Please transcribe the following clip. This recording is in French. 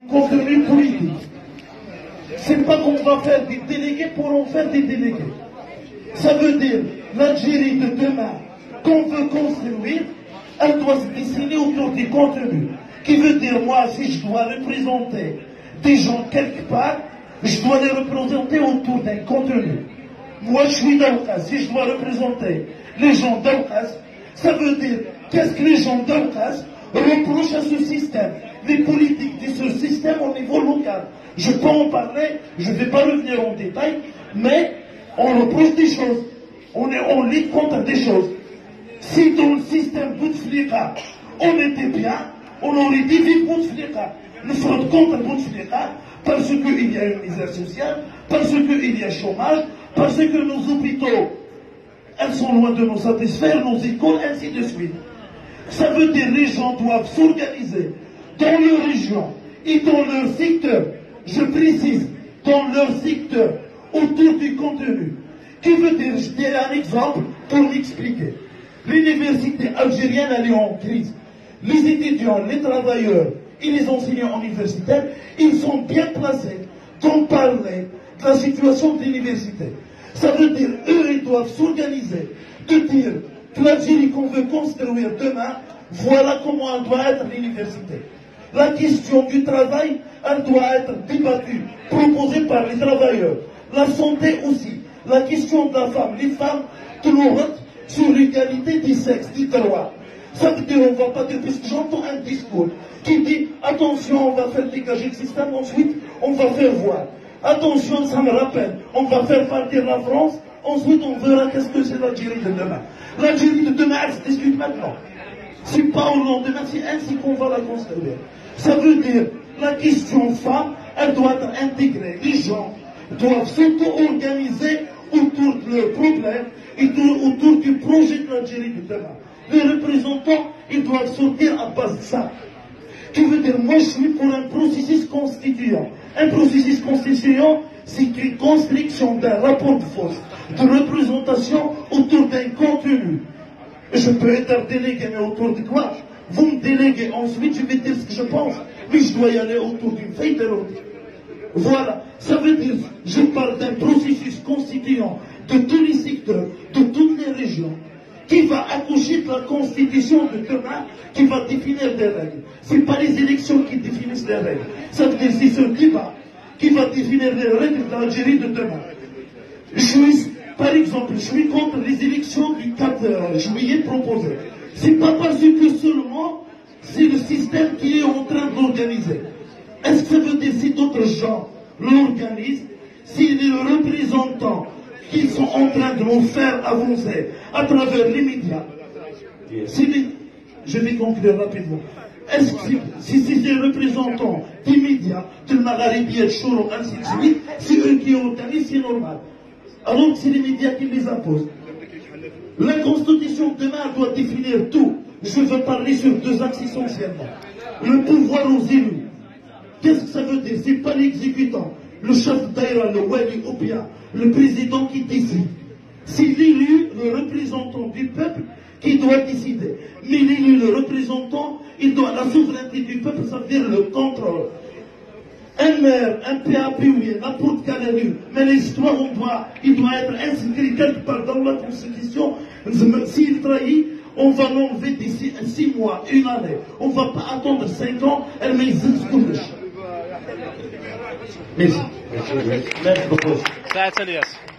contenu politique. C'est pas qu'on va faire des délégués pour en faire des délégués. Ça veut dire l'Algérie de demain qu'on veut construire, elle doit se dessiner autour du contenu. Qui veut dire, moi, si je dois représenter des gens quelque part, je dois les représenter autour d'un contenu. Moi, je suis d'Aoukas. Si je dois représenter les gens d'Aoukas, ça veut dire qu'est-ce que les gens d'Aoukas reprochent à ce système, les politiques de ce système au niveau local. Je peux en parler, je ne vais pas revenir en détail, mais on reproche des choses. On lit contre des choses. Si dans le système Bouteflika, on était bien, on aurait dit vive Bouteflika. Nous sommes contre Bouteflika parce qu'il y a une misère sociale, parce qu'il y a chômage, parce que nos hôpitaux, elles sont loin de nous satisfaire, nos écoles, ainsi de suite. Ça veut dire que les gens doivent s'organiser dans leur région et dans leur secteur, je précise, dans leur secteur, autour du contenu. Qui veut dire, je dirai un exemple pour m'expliquer. L'université algérienne, elle est en crise. Les étudiants, les travailleurs et les enseignants universitaires, ils sont bien placés pour parler de la situation de l'université. Ça veut dire, eux, ils doivent s'organiser, de dire que l'Algérie qu'on veut construire demain, voilà comment elle doit être l'université. La question du travail, elle doit être débattue, proposée par les travailleurs. La santé aussi. La question de la femme. Les femmes trouvent sur l'égalité des sexes, du droit. Ça veut dire, on ne va pas dire, puisque j'entends un discours qui dit, attention, on va faire dégager le système, ensuite, on va faire voir. Attention, ça me rappelle, on va faire partir la France, ensuite on verra qu'est-ce que c'est l'Algérie de demain. L'Algérie de demain, elle se discute maintenant. C'est pas au lendemain, c'est ainsi qu'on va la construire. Ça veut dire, la question femme, elle doit être intégrée. Les gens doivent s'auto-organiser autour de leurs problèmes et autour du projet de l'Algérie de demain. Les représentants, ils doivent sortir à base de ça. Qui veut dire, moi je suis pour un processus constituant. Un processus constituant, c'est une construction d'un rapport de force, de représentation autour d'un contenu. Je peux être délégué, mais autour de quoi? Vous me déléguez, ensuite je vais dire ce que je pense, mais je dois y aller autour d'une feuille de route. Voilà, ça veut dire, je parle d'un processus constituant de tous les secteurs, de toutes les régions, qui va accoucher de la constitution de demain, qui va définir des règles. Ce n'est pas les élections qui définissent les règles. Ça veut dire c'est ce débat qui va définir les règles de l'Algérie de demain. Par exemple, je suis contre les élections du 4 juillet proposées. Ce n'est pas parce que seulement c'est le système qui est en train de l'organiser. Est-ce que ça veut dire si d'autres gens l'organisent, si les représentants qu'ils sont en train de nous faire avancer à travers les médias, je vais conclure rapidement. Est-ce que si c'est les représentants des médias, de Magharibi, de Chouro, ainsi de suite, c'est eux qui organisent, c'est normal. Alors que c'est les médias qui les imposent. La Constitution demain doit définir tout. Je veux parler sur deux axes essentiellement. Le pouvoir aux élus. Qu'est-ce que ça veut dire? C'est pas l'exécutant, le chef d'aïra, le wali ou bien le président qui décide. C'est l'élu, le représentant du peuple qui doit décider. Mais l'élu, le représentant, il doit la souveraineté du peuple, ça veut dire le contrôle. Un maire, un PAP, oui, n'importe quel élu, mais l'histoire, il doit être inscrit quelque part dans la Constitution. S'il trahit, on va l'enlever d'ici 6 mois, 1 année. On ne va pas attendre 5 ans, elle met Merci. Merci beaucoup.